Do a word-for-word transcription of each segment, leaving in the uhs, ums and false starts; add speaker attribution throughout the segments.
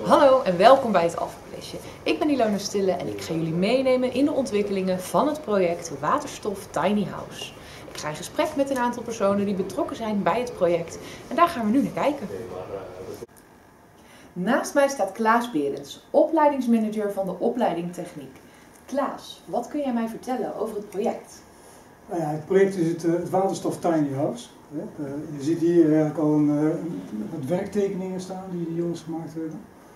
Speaker 1: Hallo en welkom bij het Alpha College. Ik ben Ilona Stille en ik ga jullie meenemen in de ontwikkelingen van het project Waterstof Tiny House. Ik ga in gesprek met een aantal personen die betrokken zijn bij het project en daar gaan we nu naar kijken. Naast mij staat Klaas Berends, opleidingsmanager van de opleiding Techniek. Klaas, wat kun jij mij vertellen over het project?
Speaker 2: Nou ja, het project is het, uh, het Waterstof Tiny House. Uh, je ziet hier eigenlijk al een, uh, wat werktekeningen staan die de jongens gemaakt hebben.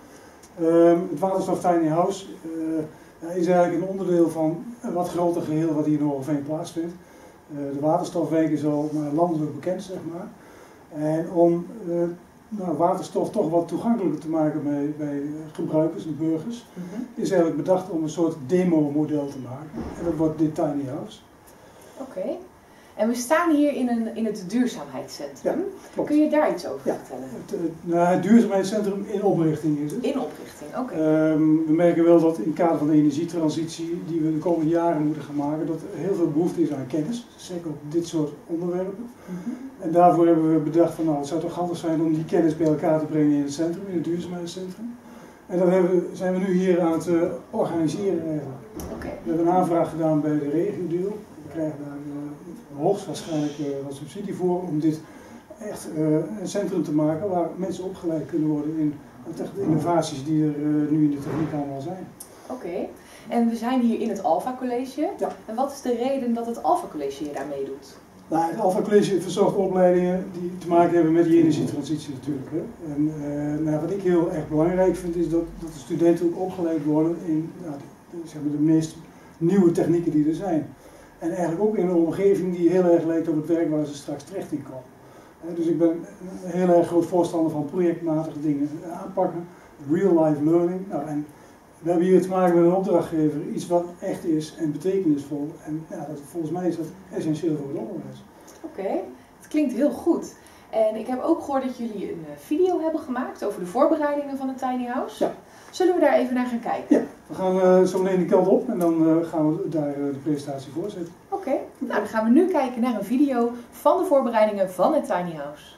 Speaker 2: Uh, het Waterstof Tiny House uh, is eigenlijk een onderdeel van een wat groter geheel wat hier in Hoogeveen plaatsvindt. Uh, de waterstofwijk is al uh, landelijk bekend, zeg maar. En om uh, nou, waterstof toch wat toegankelijker te maken bij, bij gebruikers en burgers, mm-hmm. is eigenlijk bedacht om een soort demo-model te maken. En dat wordt dit Tiny House.
Speaker 1: Oké. Okay. En we staan hier in, een, in het duurzaamheidscentrum. Ja, kun je daar iets over ja. vertellen?
Speaker 2: Het, nou, het duurzaamheidscentrum in oprichting is het.
Speaker 1: In oprichting, oké. Okay.
Speaker 2: Um, we merken wel dat in het kader van de energietransitie die we de komende jaren moeten gaan maken, dat er heel veel behoefte is aan kennis. Zeker op dit soort onderwerpen. Mm-hmm. En daarvoor hebben we bedacht van nou, het zou toch handig zijn om die kennis bij elkaar te brengen in het centrum, in het duurzaamheidscentrum. En dat hebben we, zijn we nu hier aan het uh, organiseren eigenlijk.
Speaker 1: Okay.
Speaker 2: We hebben een aanvraag gedaan bij de regiodeel. We krijgen daar uh, hoogstwaarschijnlijk uh, wat subsidie voor om dit echt uh, een centrum te maken waar mensen opgeleid kunnen worden in de innovaties die er uh, nu in de techniek allemaal zijn.
Speaker 1: Oké, okay. En we zijn hier in het Alpha College. Ja. En wat is de reden dat het Alpha College hier daar meedoet?
Speaker 2: Nou, het Alpha College verzorgt opleidingen die te maken hebben met die energietransitie natuurlijk. Hè. En uh, nou, wat ik heel erg belangrijk vind is dat, dat de studenten ook opgeleid worden in nou, de, de, zeg maar de meest nieuwe technieken die er zijn. En eigenlijk ook in een omgeving die heel erg lijkt op het werk waar ze straks terecht in komen. Dus ik ben een heel erg groot voorstander van projectmatige dingen aanpakken, real-life learning. Nou, en we hebben hier te maken met een opdrachtgever, iets wat echt is en betekenisvol. En ja, dat, volgens mij is dat essentieel voor het onderwijs.
Speaker 1: Oké, okay. Het klinkt heel goed. En ik heb ook gehoord dat jullie een video hebben gemaakt over de voorbereidingen van het Tiny House.
Speaker 2: Ja.
Speaker 1: Zullen we daar even naar gaan kijken?
Speaker 2: Ja, we gaan uh, zo meteen de kant op en dan uh, gaan we daar uh, de presentatie voorzetten.
Speaker 1: Oké, okay. Nou dan gaan we nu kijken naar een video van de voorbereidingen van het Tiny House.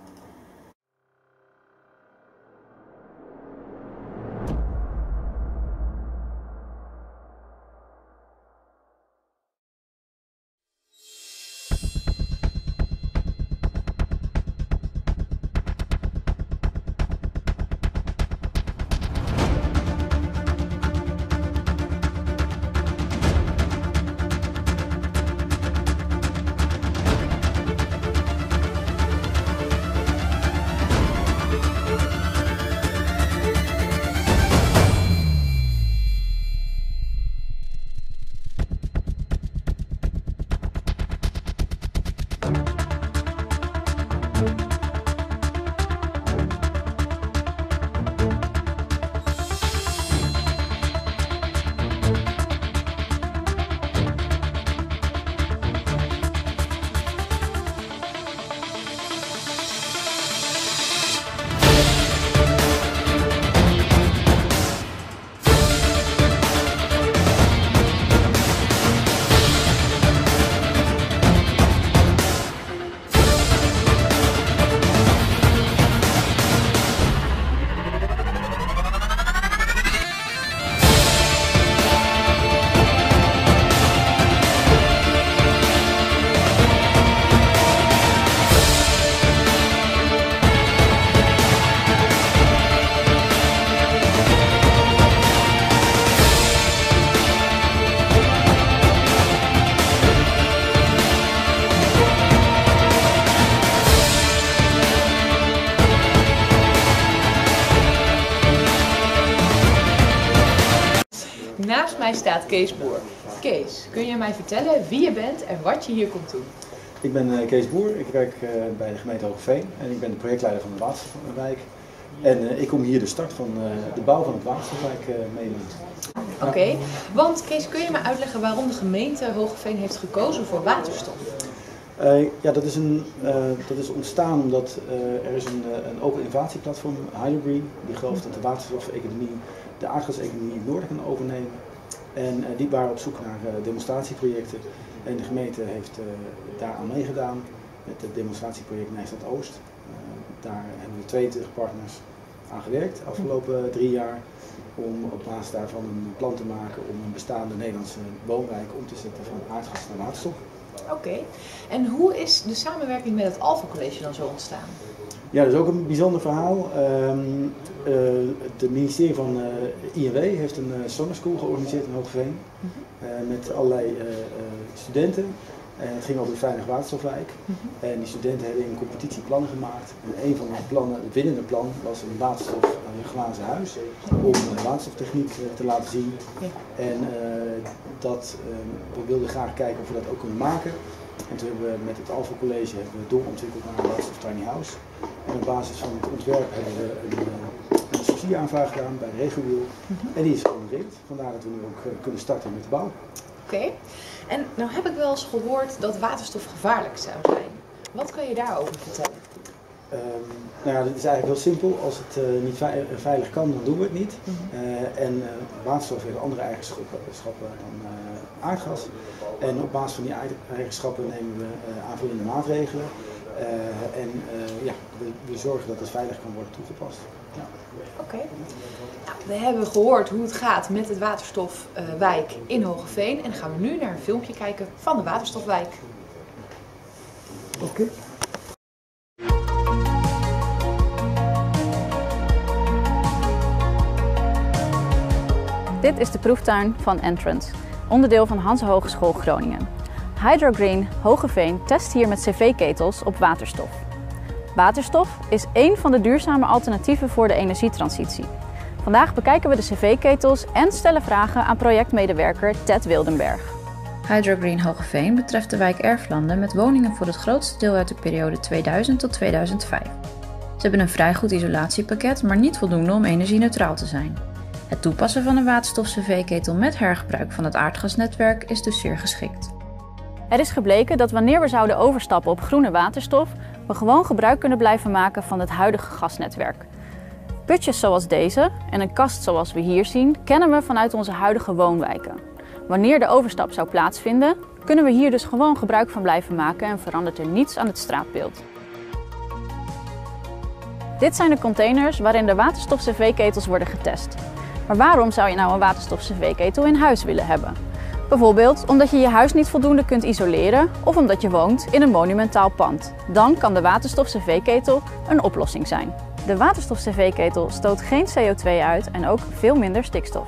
Speaker 1: Naast mij staat Kees Boer. Kees, kun je mij vertellen wie je bent en wat je hier komt doen?
Speaker 3: Ik ben uh, Kees Boer, ik werk uh, bij de gemeente Hoogeveen en ik ben de projectleider van de Waterstofwijk. En uh, ik kom hier de start van uh, de bouw van het Waterstofwijk uh, meenemen.
Speaker 1: Oké, okay. Want Kees, kun je me uitleggen waarom de gemeente Hoogeveen heeft gekozen voor waterstof?
Speaker 3: Uh, ja, dat is, een, uh, dat is ontstaan omdat uh, er is een, uh, een open innovatieplatform, Hydrogreen, die gelooft dat de waterstofeconomie de aardgaseconomie in het noorden kan overnemen. En uh, die waren op zoek naar uh, demonstratieprojecten en de gemeente heeft uh, daaraan meegedaan met het demonstratieproject Nijstad Oost. Uh, daar hebben we tweeëntwintig partners aan gewerkt de afgelopen drie jaar. Om op basis daarvan een plan te maken om een bestaande Nederlandse woonwijk om te zetten van aardgas naar waterstof.
Speaker 1: Oké, okay. En hoe is de samenwerking met het Alpha College dan zo ontstaan?
Speaker 3: Ja, dat is ook een bijzonder verhaal. Um, uh, het ministerie van uh, I N W heeft een uh, summer school georganiseerd in Hoogeveen. Uh, met allerlei uh, uh, studenten. En het ging over de Veilige Waterstofwijk. Uh-huh. En die studenten hebben in competitie plannen gemaat. En een van de plannen, het winnende plan, was een waterstof uh, glazen huis. Om uh, waterstoftechniek uh, te laten zien. Ja. En uh, dat, uh, we wilden graag kijken of we dat ook kunnen maken. En toen hebben we met het Alpha College hebben we doorontwikkeld naar een waterstof tiny house. En op basis van het ontwerp hebben we een, een subsidieaanvraag gedaan bij de Regiowiel. Uh-huh. En die is gehonoreerd. Vandaar dat we nu ook uh, kunnen starten met de bouw.
Speaker 1: Oké, okay. En nou heb ik wel eens gehoord dat waterstof gevaarlijk zou zijn. Wat kan je daarover vertellen?
Speaker 3: Um, nou ja, dit is eigenlijk heel simpel. Als het uh, niet veilig kan, dan doen we het niet. Uh-huh. uh, en uh, waterstof heeft andere eigenschappen dan uh, aardgas. En op basis van die eigenschappen nemen we uh, aanvullende maatregelen. Uh, en uh, ja, we, we zorgen dat het veilig kan worden toegepast. Ja.
Speaker 1: Oké. Okay. Nou, we hebben gehoord hoe het gaat met het waterstofwijk uh, in Hoogeveen. En dan gaan we nu naar een filmpje kijken van de waterstofwijk.
Speaker 3: Oké. Okay.
Speaker 4: Dit is de proeftuin van Entrance, onderdeel van Hanse Hogeschool Groningen. Hydrogreen Hoogeveen test hier met cv-ketels op waterstof. Waterstof is één van de duurzame alternatieven voor de energietransitie. Vandaag bekijken we de cv-ketels en stellen vragen aan projectmedewerker Ted Wildenberg.
Speaker 5: Hydrogreen Hoogeveen betreft de wijk Erflanden met woningen voor het grootste deel uit de periode tweeduizend tot tweeduizend vijf. Ze hebben een vrij goed isolatiepakket, maar niet voldoende om energie-neutraal te zijn. Het toepassen van een waterstof-cv-ketel met hergebruik van het aardgasnetwerk is dus zeer geschikt.
Speaker 4: Er is gebleken dat wanneer we zouden overstappen op groene waterstof, we gewoon gebruik kunnen blijven maken van het huidige gasnetwerk. Putjes zoals deze en een kast zoals we hier zien, kennen we vanuit onze huidige woonwijken. Wanneer de overstap zou plaatsvinden, kunnen we hier dus gewoon gebruik van blijven maken en verandert er niets aan het straatbeeld. Dit zijn de containers waarin de waterstof-cv-ketels worden getest. Maar waarom zou je nou een waterstof-cv-ketel in huis willen hebben? Bijvoorbeeld omdat je je huis niet voldoende kunt isoleren of omdat je woont in een monumentaal pand. Dan kan de waterstof-cv-ketel een oplossing zijn. De waterstof-cv-ketel stoot geen C O twee uit en ook veel minder stikstof.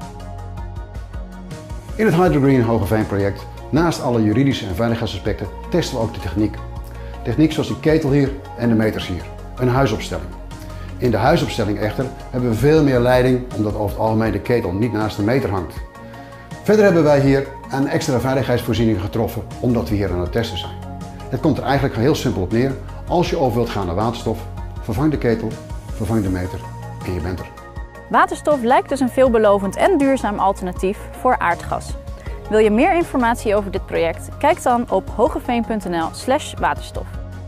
Speaker 6: In het Hydrogreen Hoogeveen project, naast alle juridische en veiligheidsaspecten, testen we ook de techniek. Techniek zoals die ketel hier en de meters hier. Een huisopstelling. In de huisopstelling echter hebben we veel meer leiding, omdat over het algemeen de ketel niet naast de meter hangt. Verder hebben wij hier een extra veiligheidsvoorziening getroffen, omdat we hier aan het testen zijn. Het komt er eigenlijk heel simpel op neer. Als je over wilt gaan naar waterstof, vervang de ketel, vervang de meter en je bent er.
Speaker 4: Waterstof lijkt dus een veelbelovend en duurzaam alternatief voor aardgas. Wil je meer informatie over dit project? Kijk dan op hogeveen punt n l slash waterstof.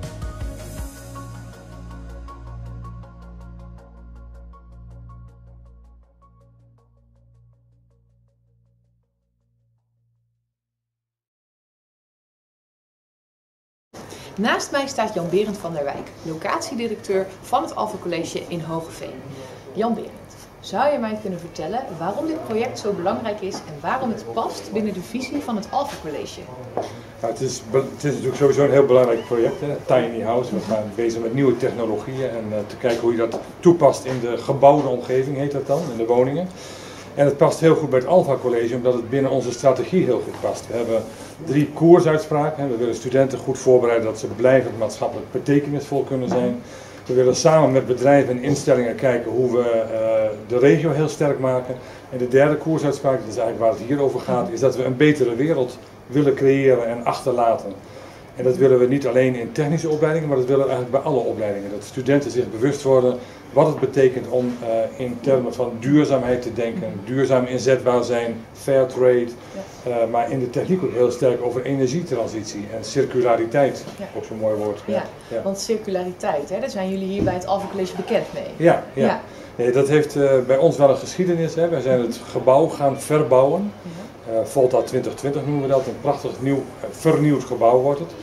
Speaker 1: Naast mij staat Jan Berend van der Wijk, locatiedirecteur van het Alpha College in Hoogeveen. Jan Berend, zou je mij kunnen vertellen waarom dit project zo belangrijk is en waarom het past binnen de visie van het Alpha College?
Speaker 7: Nou, het, is, het is natuurlijk sowieso een heel belangrijk project, hè? Tiny House. We gaan bezig met nieuwe technologieën en uh, te kijken hoe je dat toepast in de gebouwde omgeving, heet dat dan, in de woningen. En het past heel goed bij het Alpha College, omdat het binnen onze strategie heel goed past. We hebben drie koersuitspraken. We willen studenten goed voorbereiden dat ze blijvend maatschappelijk betekenisvol kunnen zijn. We willen samen met bedrijven en instellingen kijken hoe we uh, de regio heel sterk maken. En de derde koersuitspraak, dat is eigenlijk waar het hier over gaat, is dat we een betere wereld willen creëren en achterlaten. En dat willen we niet alleen in technische opleidingen, maar dat willen we eigenlijk bij alle opleidingen. Dat studenten zich bewust worden wat het betekent om uh, in termen van duurzaamheid te denken, duurzaam inzetbaar zijn, fair trade, uh, maar in de techniek ook heel sterk over energietransitie en circulariteit, ja. Ook zo'n mooi woord.
Speaker 1: Ja, ja. Want circulariteit, hè, daar zijn jullie hier bij het Alpha College bekend mee.
Speaker 7: Ja, ja. ja. Nee, dat heeft uh, bij ons wel een geschiedenis. Hè. Wij zijn het gebouw gaan verbouwen. Ja. Uh, Volta twintig twintig noemen we dat, een prachtig nieuw, uh, vernieuwd gebouw wordt het.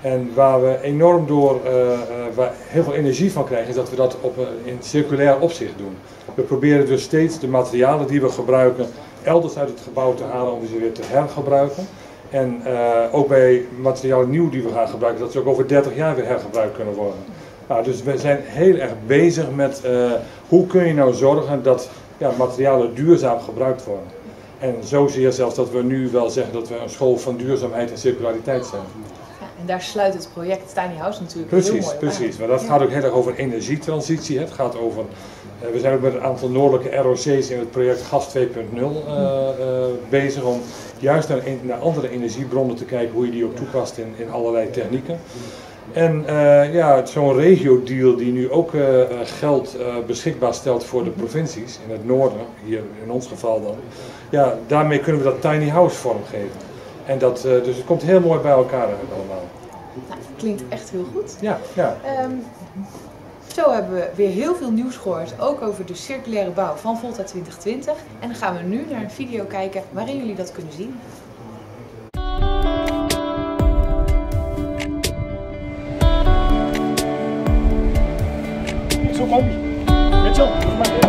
Speaker 7: En waar we enorm door uh, uh, waar heel veel energie van krijgen, is dat we dat op een, in circulair opzicht doen. We proberen dus steeds de materialen die we gebruiken elders uit het gebouw te halen om ze weer te hergebruiken. En uh, ook bij materialen nieuw die we gaan gebruiken, dat ze ook over dertig jaar weer hergebruikt kunnen worden. Nou, dus we zijn heel erg bezig met uh, hoe kun je nou zorgen dat ja, materialen duurzaam gebruikt worden. En zo zie je zelfs dat we nu wel zeggen dat we een school van duurzaamheid en circulariteit zijn.
Speaker 1: Ja, en daar sluit het project Tiny House natuurlijk
Speaker 7: precies,
Speaker 1: heel mooi
Speaker 7: Precies,
Speaker 1: aan.
Speaker 7: maar dat
Speaker 1: ja.
Speaker 7: gaat ook heel erg over energietransitie. Het gaat over, uh, we zijn ook met een aantal noordelijke R O C's in het project Gas twee punt nul uh, uh, bezig om juist naar, naar andere energiebronnen te kijken hoe je die ook toepast in, in allerlei technieken. En uh, ja, zo'n regio-deal die nu ook uh, geld uh, beschikbaar stelt voor de provincies in het noorden, hier in ons geval dan, ja, daarmee kunnen we dat tiny house vormgeven. En dat, uh, dus het komt heel mooi bij elkaar allemaal.
Speaker 1: Nou, klinkt echt heel goed.
Speaker 7: Ja, ja.
Speaker 1: Um, zo hebben we weer heel veel nieuws gehoord, ook over de circulaire bouw van Volta twintig twintig. En dan gaan we nu naar een video kijken waarin jullie dat kunnen zien.
Speaker 8: Zo kom je. Met zo.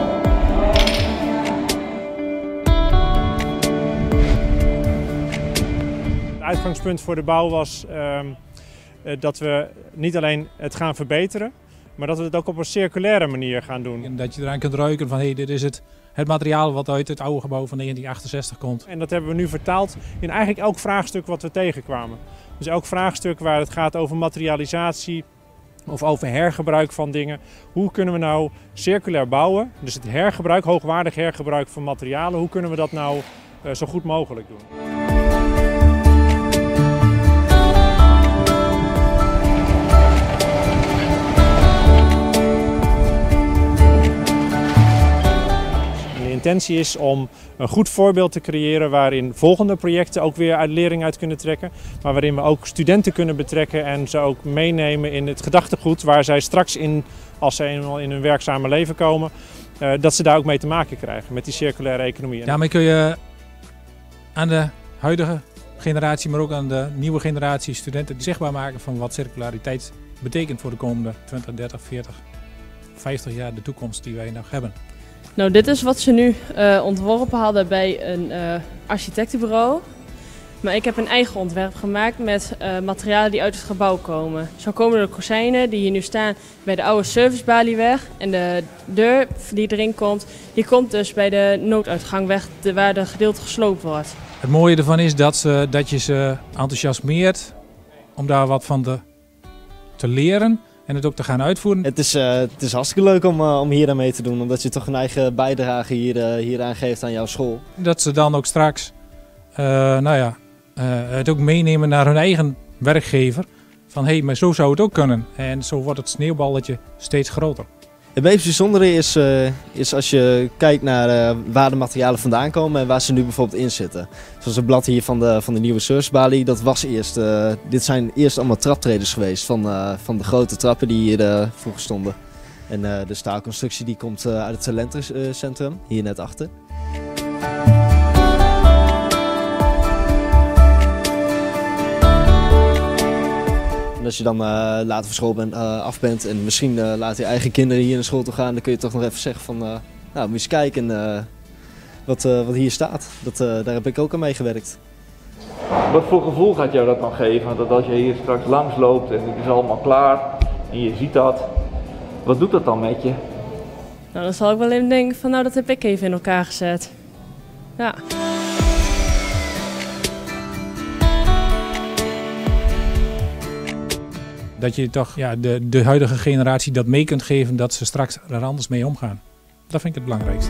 Speaker 8: Het uitgangspunt voor de bouw was um, dat we niet alleen het gaan verbeteren, maar dat we het ook op een circulaire manier gaan doen.
Speaker 9: En dat je eraan kunt ruiken van hé, hey, dit is het, het materiaal wat uit het oude gebouw van negentien achtenzestig komt.
Speaker 8: En dat hebben we nu vertaald in eigenlijk elk vraagstuk wat we tegenkwamen. Dus elk vraagstuk waar het gaat over materialisatie of over hergebruik van dingen. Hoe kunnen we nou circulair bouwen? Dus het hergebruik, hoogwaardig hergebruik van materialen. Hoe kunnen we dat nou uh, zo goed mogelijk doen? De intentie is om een goed voorbeeld te creëren waarin volgende projecten ook weer uit lering uit kunnen trekken. Maar waarin we ook studenten kunnen betrekken en ze ook meenemen in het gedachtegoed waar zij straks in, als ze eenmaal in hun werkzame leven komen, uh, dat ze daar ook mee te maken krijgen met die circulaire economie.
Speaker 9: Daarmee kun je aan de huidige generatie, maar ook aan de nieuwe generatie studenten zichtbaar maken van wat circulariteit betekent voor de komende twintig, dertig, veertig, vijftig jaar, de toekomst die wij nog hebben.
Speaker 10: Nou, dit is wat ze nu uh, ontworpen hadden bij een uh, architectenbureau. Maar ik heb een eigen ontwerp gemaakt met uh, materialen die uit het gebouw komen. Zo komen de kozijnen die hier nu staan bij de oude servicebalie weg. En de deur die erin komt, die komt dus bij de nooduitgang weg, de, waar de gedeelte gesloopt wordt.
Speaker 9: Het mooie ervan is dat, ze, dat je ze enthousiasmeert om daar wat van te, te leren. En het ook te gaan uitvoeren.
Speaker 11: Het is, uh, het is hartstikke leuk om, uh, om hier aan mee te doen, omdat je toch een eigen bijdrage hier, uh, hier aan geeft aan jouw school.
Speaker 9: Dat ze dan ook straks uh, nou ja, uh, het ook meenemen naar hun eigen werkgever. Van hé, hey, maar zo zou het ook kunnen. En zo wordt het sneeuwballetje steeds groter.
Speaker 11: Het meest bijzondere is, uh, is als je kijkt naar uh, waar de materialen vandaan komen en waar ze nu bijvoorbeeld in zitten. Zoals het blad hier van de, van de nieuwe servicebalie, dat was eerst, uh, dit zijn eerst allemaal traptreders geweest van, uh, van de grote trappen die hier uh, vroeger stonden. En uh, de staalconstructie die komt uh, uit het talentencentrum, hier net achter. En als je dan uh, later van school bent, uh, af bent en misschien uh, later je eigen kinderen hier naar school toe gaan, dan kun je toch nog even zeggen van, uh, nou moet je eens kijken uh, wat, uh, wat hier staat. Dat, uh, daar heb ik ook aan meegewerkt.
Speaker 12: Wat voor gevoel gaat jou dat dan geven? Dat als je hier straks langs loopt en het is allemaal klaar en je ziet dat, wat doet dat dan met je?
Speaker 10: Nou, dan zal ik wel even denken van nou dat heb ik even in elkaar gezet. Ja.
Speaker 9: Dat je toch ja, de, de huidige generatie dat mee kunt geven dat ze straks er anders mee omgaan. Dat vind ik het belangrijkste.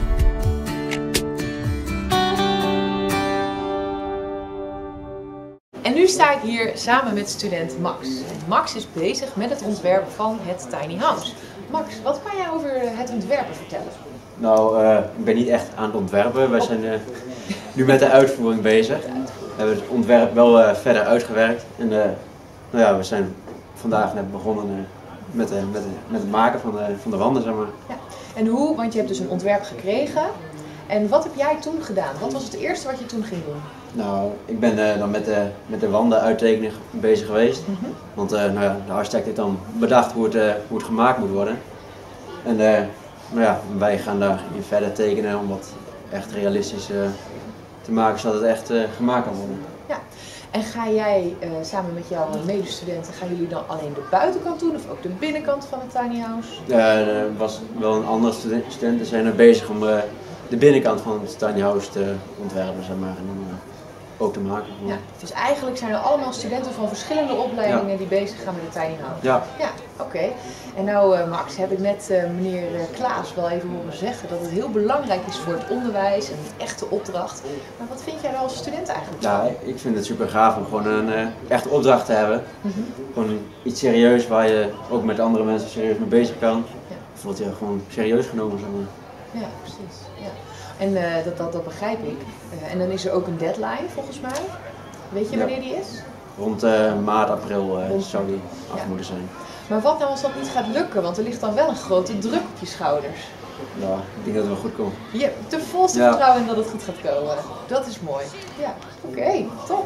Speaker 1: En nu sta ik hier samen met student Max. En Max is bezig met het ontwerpen van het Tiny House. Max, wat kan jij over het ontwerpen vertellen?
Speaker 13: Nou, uh, ik ben niet echt aan het ontwerpen. Wij zijn uh, nu met de uitvoering bezig. We hebben het ontwerp wel uh, verder uitgewerkt. En uh, nou ja, we zijn vandaag net begonnen uh, met, uh, met, uh, met het maken van de, van de wanden, zeg maar.
Speaker 1: Ja. En hoe, want je hebt dus een ontwerp gekregen. En wat heb jij toen gedaan? Wat was het eerste wat je toen ging doen?
Speaker 13: Nou, ik ben uh, dan met de, met de wanden uittekening bezig geweest. Mm-hmm. Want uh, nou ja, de architect heeft dan bedacht hoe het, uh, hoe het gemaakt moet worden. En uh, nou ja, wij gaan daarin verder tekenen om wat echt realistisch uh, te maken, zodat het echt uh, gemaakt kan worden.
Speaker 1: Ja. En ga jij uh, samen met jouw medestudenten, gaan jullie dan alleen de buitenkant doen of ook de binnenkant van het tiny house?
Speaker 13: Ja, uh, er was wel een andere student, studenten zijn er bezig om uh, de binnenkant van het tiny house te ontwerpen, zeg maar. En, uh, ook te maken.
Speaker 1: Ja, dus eigenlijk zijn er allemaal studenten van verschillende opleidingen ja. die bezig gaan met de tiny house.
Speaker 13: Ja.
Speaker 1: Ja, oké. Okay. En nou uh, Max, heb ik net uh, meneer Klaas wel even horen zeggen dat het heel belangrijk is voor het onderwijs en een echte opdracht. Maar wat vind jij nou als student eigenlijk?
Speaker 13: Ja, ik vind het super gaaf om gewoon een uh, echte opdracht te hebben. Mm-hmm. Gewoon iets serieus waar je ook met andere mensen serieus mee bezig kan. Ja. Of word je gewoon serieus genomen, zeg maar.
Speaker 1: Ja, precies. Ja. En uh, dat, dat, dat begrijp ik. Uh, en dan is er ook een deadline volgens mij. Weet je wanneer ja. die is?
Speaker 13: Rond uh, maart, april uh, Rond... zou die af ja. moeten zijn.
Speaker 1: Maar wat nou als dat niet gaat lukken? Want er ligt dan wel een grote druk op je schouders.
Speaker 13: Ja, ik denk dat het wel goed komt.
Speaker 1: Je hebt de volste ja. vertrouwen in dat het goed gaat komen. Dat is mooi. Ja, oké, okay, top.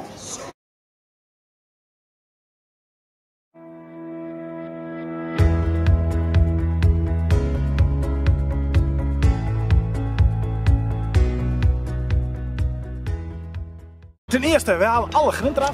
Speaker 14: Ten eerste, we halen alle grind eraf.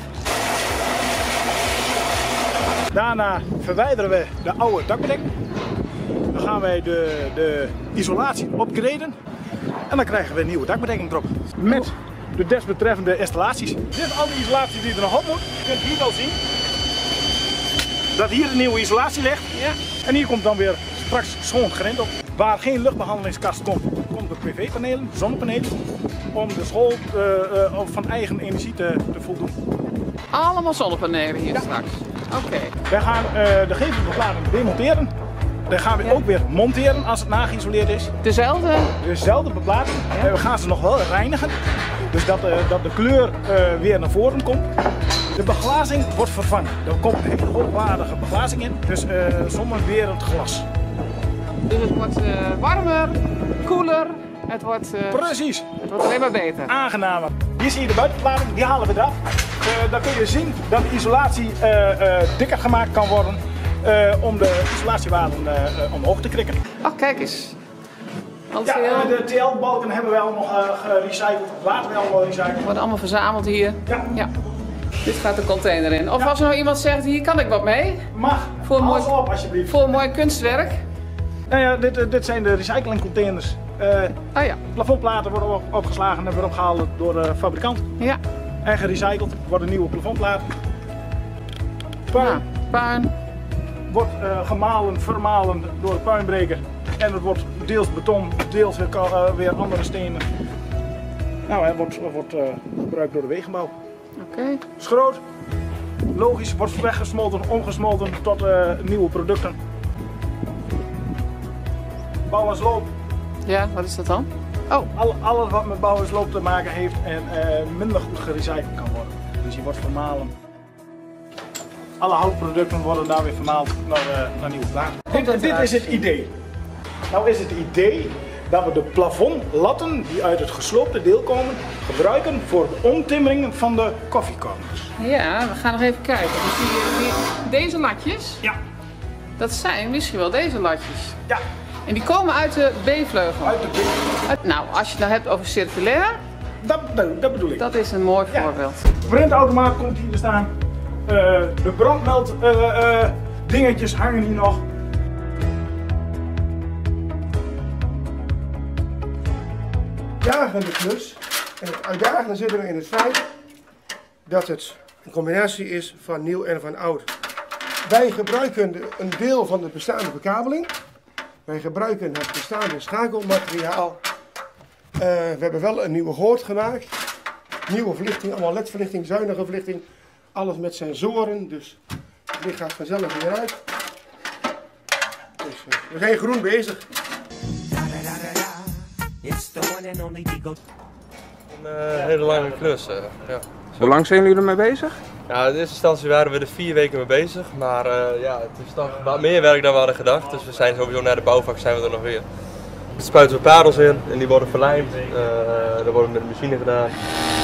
Speaker 14: Daarna verwijderen we de oude dakbedekking. Dan gaan wij de, de isolatie upgraden. En dan krijgen we een nieuwe dakbedekking erop. Met de desbetreffende installaties. Dit is al de isolatie die er nog op moet. Je kunt hier wel zien dat hier de nieuwe isolatie ligt. Ja. En hier komt dan weer straks schoon grind op. Waar geen luchtbehandelingskast komt, komt de P V-panelen, zonnepanelen. Om de school uh, uh, van eigen energie te, te voldoen.
Speaker 15: Allemaal zonnepanelen hier ja. straks? Oké. Okay.
Speaker 14: Wij gaan uh, de gevelbeklading demonteren. Dan gaan we ja. ook weer monteren als het nageïsoleerd is.
Speaker 15: Dezelfde?
Speaker 14: Dezelfde beklading. Ja. We gaan ze nog wel reinigen. Dus dat, uh, dat de kleur uh, weer naar voren komt. De beglazing wordt vervangen. Er komt een hele hoogwaardige beglazing in. Dus uh, zonnewerend glas.
Speaker 15: Dus het wordt uh, warmer, koeler. Het wordt, uh,
Speaker 14: Precies.
Speaker 15: Het wordt alleen maar beter.
Speaker 14: Aangenamer. Hier zie je de buitenbeklading, die halen we eraf. Uh, dan kun je zien dat de isolatie uh, uh, dikker gemaakt kan worden uh, om de isolatiewaarden uh, uh, omhoog te krikken.
Speaker 15: Ach, kijk eens.
Speaker 14: Ja, uh, de T L-balken hebben we al nog uh, gerecycled, laten we allemaal recyclen.
Speaker 15: Worden allemaal verzameld hier.
Speaker 14: Ja.
Speaker 15: ja. Dit gaat de container in. Of ja. als er nou iemand zegt, hier kan ik wat mee.
Speaker 14: Mag,
Speaker 15: voor
Speaker 14: alles
Speaker 15: mooi,
Speaker 14: op alsjeblieft.
Speaker 15: Voor een mooi kunstwerk.
Speaker 14: Nou ja, dit, dit zijn de recyclingcontainers. Uh,
Speaker 15: oh ja.
Speaker 14: Plafondplaten worden op, opgeslagen en weer opgehaald door de fabrikant.
Speaker 15: Ja.
Speaker 14: En gerecycled worden nieuwe plafondplaten. Puin.
Speaker 15: Ja, puin.
Speaker 14: Wordt uh, gemalen, vermalen door de puinbreker. En het wordt deels beton, deels weer, uh, weer andere stenen. Nou, het wordt, wordt uh, gebruikt door de wegenbouw.
Speaker 15: Oké. Okay.
Speaker 14: Schroot. Logisch, wordt weggesmolten, omgesmolten tot uh, nieuwe producten. Bouw en sloop.
Speaker 15: Ja, wat is dat dan?
Speaker 14: Oh. Alles, alles wat met bouw en sloop te maken heeft en uh, minder goed gerecycled kan worden. Dus die wordt vermalen. Alle houtproducten worden daar weer vermaald naar, uh, naar nieuwe platen. Dit, dit is het idee. Nou is het idee dat we de plafondlatten die uit het gesloopte deel komen gebruiken voor de omtimmering van de koffiekorners.
Speaker 15: Ja, we gaan nog even kijken. Dus die, die, deze latjes,
Speaker 14: ja.
Speaker 15: dat zijn misschien wel deze latjes.
Speaker 14: Ja.
Speaker 15: En die komen uit de B-vleugel?
Speaker 14: Uit de B-vleugel.
Speaker 15: Nou, als je het nou hebt over circulair,
Speaker 14: dat, dat, dat bedoel ik.
Speaker 15: Dat is een mooi
Speaker 14: ja.
Speaker 15: voorbeeld.
Speaker 14: De printautomaat komt hier te staan. Uh, de brandmeld uh, uh, dingetjes hangen hier nog.
Speaker 16: Uitdagende klus. En het uitdagende zit er in het feit dat het een combinatie is van nieuw en van oud. Wij gebruiken een deel van de bestaande bekabeling. Wij gebruiken het bestaande schakelmateriaal. Uh, we hebben wel een nieuwe hoort gemaakt. Nieuwe verlichting, allemaal L E D-verlichting, zuinige verlichting. Alles met sensoren, dus het licht gaat vanzelf weer uit. Dus uh, we zijn groen bezig.
Speaker 17: Een uh, hele lange klus. Uh, ja.
Speaker 15: Hoe lang zijn jullie ermee bezig?
Speaker 17: Ja, in eerste instantie waren we er vier weken mee bezig, maar uh, ja, het is toch wat meer werk dan we hadden gedacht. Dus we zijn sowieso naar de bouwvak zijn we er nog weer. Er spuiten we parels in en die worden verlijmd. Uh, dat wordt met de machine gedaan.